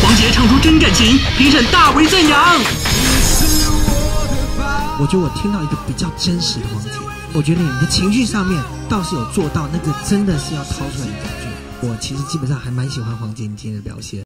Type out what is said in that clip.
黄杰唱出真感情，评审大为赞扬。 我觉得我听到一个比较真实的黄杰，我觉得你的情绪上面倒是有做到，那个真的是要掏出来的感觉。我其实基本上还蛮喜欢黄杰你今天的表现。